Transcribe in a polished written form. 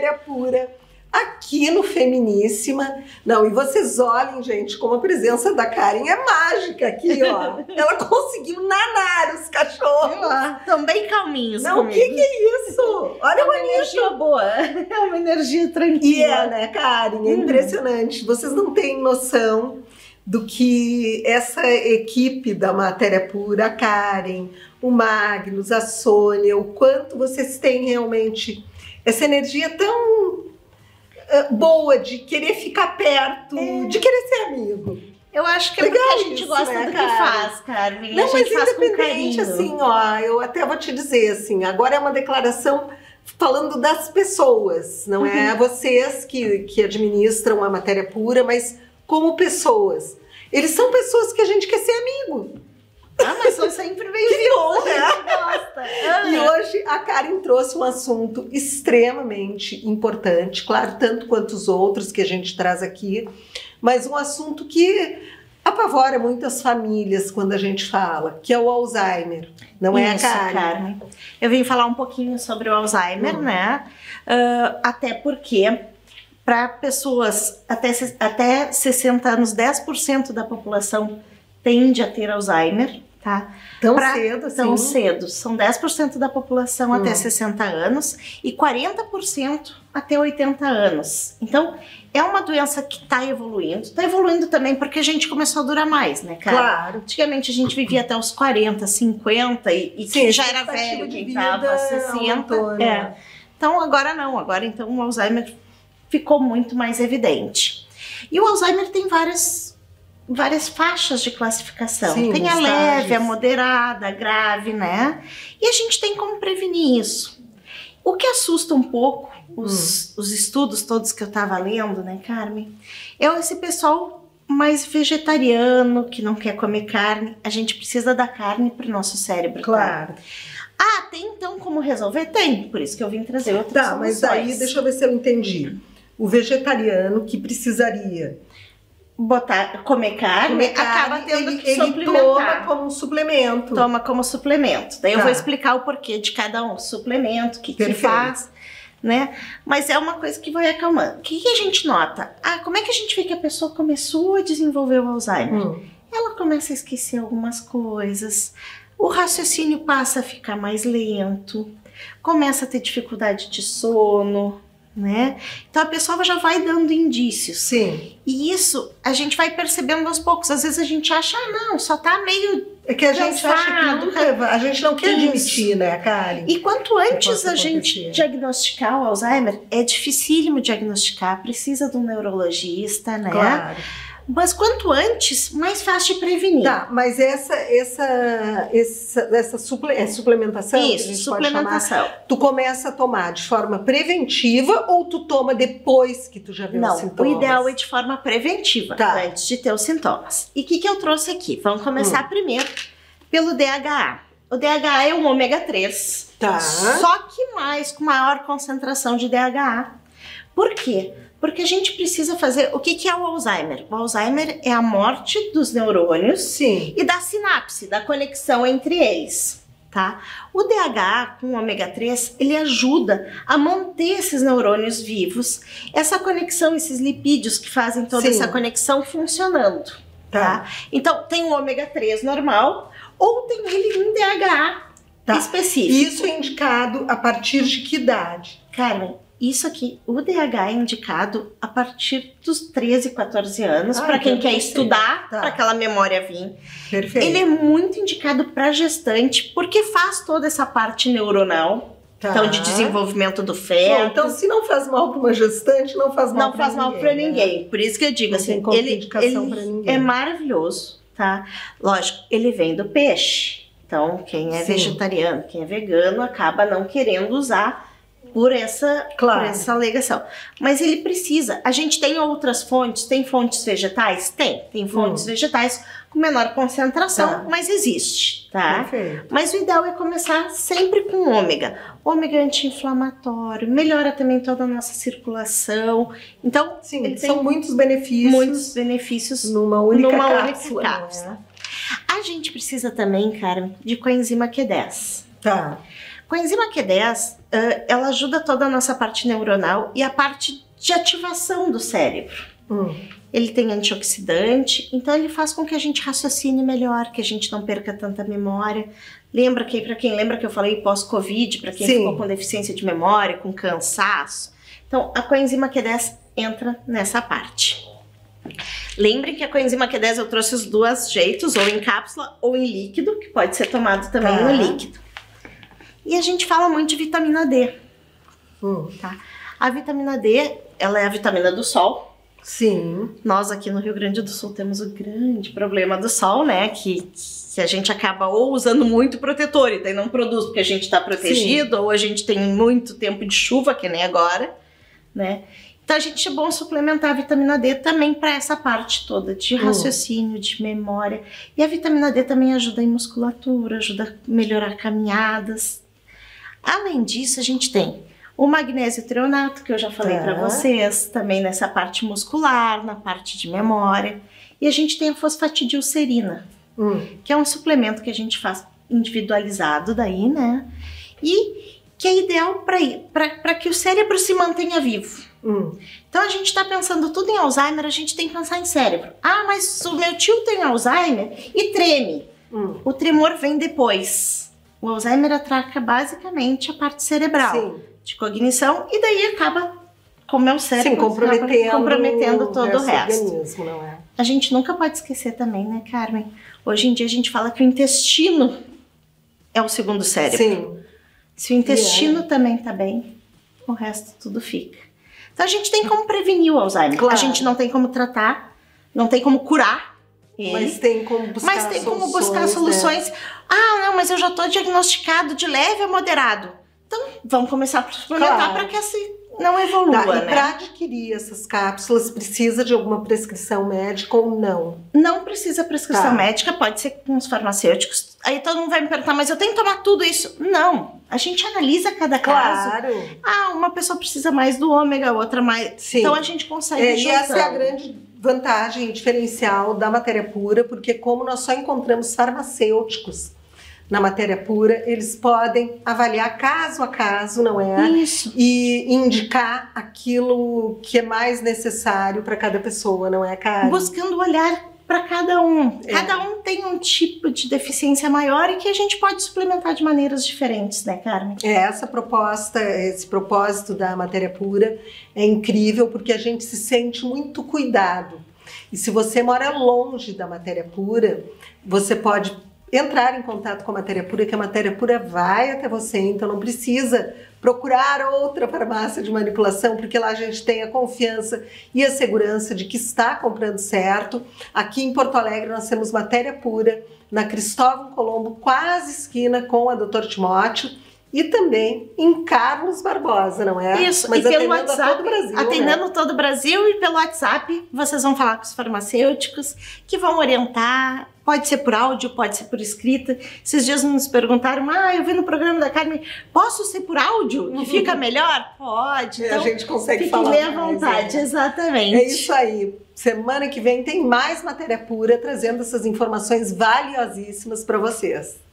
matéria pura aqui no Feminíssima. Não, e vocês olhem, gente, como a presença da Karen é mágica aqui, ó. Ela conseguiu nanar os cachorros. Estão bem calminhos. Não, o que é isso? Olha, é uma energia boa, é uma energia tranquila. E é, né, Karen? É impressionante. Vocês não têm noção do que essa equipe da Matéria Pura, a Karen, o Magnus, a Sônia, o quanto vocês têm realmente essa energia tão boa de querer ficar perto, de querer ser amigo. Eu acho que é porque a gente gosta do que faz, Carmen. Não, a gente mas faz com independente, carinho. assim, ó, eu até vou te dizer, assim, agora é uma declaração falando das pessoas, não é vocês que administram a Matéria Pura, mas como pessoas. Eles são pessoas que a gente quer ser amigo. Ah, mas são sempre bem-vindos, né? E hoje a Karen trouxe um assunto extremamente importante, claro, tanto quanto os outros que a gente traz aqui, mas um assunto que apavora muitas famílias quando a gente fala, que é o Alzheimer, não é, Isso, a Carmen? Eu vim falar um pouquinho sobre o Alzheimer, né? Até porque para pessoas até 60 anos, 10% da população tende a ter Alzheimer, tá? Tão cedo assim? Tão cedo. São 10% da população até 60 anos e 40% até 80 anos. Então, é uma doença que está evoluindo. Está evoluindo também porque a gente começou a durar mais, né, cara? Claro. Antigamente a gente vivia até os 40, 50 e quem já era velho, quem estava 60. Aumentou, né? Então, agora não. Agora, então, o Alzheimer ficou muito mais evidente. E o Alzheimer tem várias faixas de classificação. Sim, tem a estágios. leve, a moderada, a grave, né? E a gente tem como prevenir isso. O que assusta um pouco, os estudos todos que eu estava lendo, né, Carmen? É esse pessoal mais vegetariano, que não quer comer carne. A gente precisa da carne para o nosso cérebro. Claro. Ah, tem então como resolver? Tem, por isso que eu vim trazer outras Tá, soluções. mas daí deixa eu ver se eu entendi. O vegetariano que precisaria comer carne, acaba tendo que ele suplementar. toma como um suplemento. Toma como suplemento. Daí eu Tá. vou explicar o porquê de cada um, suplemento, o que Perfeito. faz, né? Mas é uma coisa que vai acalmando. O que a gente nota? Como é que a gente vê que a pessoa começou a desenvolver o Alzheimer? Ela começa a esquecer algumas coisas, o raciocínio passa a ficar mais lento, começa a ter dificuldade de sono, né? Então a pessoa já vai dando indícios. Sim. E isso a gente vai percebendo aos poucos. Às vezes a gente acha, não, só tá meio... É que a gente acha que nunca... A gente não quer admitir, né, Karen? E quanto antes possa a gente acontecer. diagnosticar o Alzheimer, é dificílimo diagnosticar, precisa de um neurologista, né? Claro. Mas quanto antes, mais fácil de prevenir. Tá, mas essa suplementação, que a Isso, gente pode suplementação. chamar, tu começa a tomar de forma preventiva ou tu toma depois que tu já viu os Não, sintomas? o ideal é de forma preventiva, Tá. antes de ter os sintomas. E o que eu trouxe aqui? Vamos começar primeiro pelo DHA. O DHA é um ômega 3, Tá. só que com maior concentração de DHA. Por quê? Porque a gente precisa fazer... O que é o Alzheimer? O Alzheimer é a morte dos neurônios Sim. e da sinapse, da conexão entre eles, tá? O DHA com o ômega 3, ele ajuda a manter esses neurônios vivos, essa conexão, esses lipídios que fazem toda Sim. essa conexão funcionando, tá? Então, tem o ômega 3 normal ou tem ele em DHA específico. Isso é indicado a partir de que idade? Carmen, isso aqui, o DHA é indicado a partir dos 13, 14 anos, para quem quer estudar, para aquela memória vir. Perfeito. Ele é muito indicado para gestante, porque faz toda essa parte neuronal, então de desenvolvimento do feto. Bom, então se não faz mal para uma gestante, não faz mal para ninguém. Não faz mal para ninguém. Por isso que eu digo Não assim, tem ele contraindicação pra ninguém. é maravilhoso, tá? Lógico, ele vem do peixe. Então, quem é vegetariano, quem é vegano, acaba não querendo usar por essa alegação. Mas ele precisa. A gente tem outras fontes, tem fontes vegetais? Tem fontes vegetais com menor concentração, mas existe, tá? Perfeito. Mas o ideal é começar sempre com ômega. Ômega é anti-inflamatório, melhora também toda a nossa circulação. Então, sim, são muitos benefícios. Muitos benefícios numa única cápsula. A gente precisa também, Carmen, de coenzima Q10. Tá. coenzima Q10, ela ajuda toda a nossa parte neuronal e a parte de ativação do cérebro. Ele tem antioxidante, então ele faz com que a gente raciocine melhor, que a gente não perca tanta memória. Lembra que, para quem lembra que eu falei pós-Covid, para quem ficou com deficiência de memória, com cansaço. Então, a coenzima Q10 entra nessa parte. Lembrem que a coenzima Q10 eu trouxe os dois jeitos, ou em cápsula ou em líquido, que pode ser tomado também no líquido. E a gente fala muito de vitamina D. Tá? A vitamina D, ela é a vitamina do sol. Sim. Nós aqui no Rio Grande do Sul temos o grande problema do sol, né? Que a gente acaba ou usando muito protetor e daí não produz porque a gente está protegido, ou a gente tem muito tempo de chuva, que nem agora, né? Então a gente é bom suplementar a vitamina D também para essa parte toda de raciocínio, de memória. E a vitamina D também ajuda em musculatura, ajuda a melhorar caminhadas. Além disso, a gente tem o magnésio treonato, que eu já falei para vocês, também nessa parte muscular, na parte de memória. E a gente tem a fosfatidilcerina, que é um suplemento que a gente faz individualizado daí, né? E que é ideal para que o cérebro se mantenha vivo. Então a gente está pensando tudo em Alzheimer, a gente tem que pensar em cérebro. Ah, mas o meu tio tem Alzheimer e treme. O tremor vem depois. O Alzheimer atraca basicamente a parte cerebral, de cognição, e daí acaba, como é o cérebro, comprometendo todo o resto. Não é? A gente nunca pode esquecer também, né, Carmen? Hoje em dia a gente fala que o intestino é o segundo cérebro. Se o intestino também tá bem, o resto tudo fica. Então a gente tem como prevenir o Alzheimer. A gente não tem como tratar, não tem como curar ele, mas tem como buscar soluções. Né? Ah, não, mas eu já tô diagnosticado de leve a moderado. Então vamos começar a suplementar para que essa não evolua, né? E para adquirir essas cápsulas, precisa de alguma prescrição médica ou não? Não precisa prescrição médica, pode ser com os farmacêuticos. Aí todo mundo vai me perguntar, mas eu tenho que tomar tudo isso? Não, a gente analisa cada caso. Ah, uma pessoa precisa mais do ômega, outra mais... Então a gente consegue e essa é a grande vantagem e diferencial da matéria pura, porque como nós só encontramos farmacêuticos na matéria pura, eles podem avaliar caso a caso, não é? Isso. E indicar aquilo que é mais necessário para cada pessoa, não é, Karen? Buscando olhar para cada um. Cada um tem um tipo de deficiência maior e que a gente pode suplementar de maneiras diferentes, né, Carmen? Essa proposta, esse propósito da matéria pura é incrível porque a gente se sente muito cuidado. E se você mora longe da matéria pura, você pode entrar em contato com a matéria pura, que a matéria pura vai até você, então não precisa procurar outra farmácia de manipulação, porque lá a gente tem a confiança e a segurança de que está comprando certo. Aqui em Porto Alegre nós temos matéria pura, na Cristóvão Colombo, quase esquina com a Dr. Timóteo, e também em Carlos Barbosa, não é? Isso, mas e pelo WhatsApp, todo o Brasil, atendendo, né? todo o Brasil, e pelo WhatsApp vocês vão falar com os farmacêuticos que vão orientar. Pode ser por áudio, pode ser por escrita. Esses dias nos perguntaram, eu vi no programa da Carmen, posso ser por áudio? Que fica melhor? Pode. Então, a gente consegue falar fiquem bem à vontade, exatamente. É isso aí. Semana que vem tem mais matéria pura, trazendo essas informações valiosíssimas para vocês.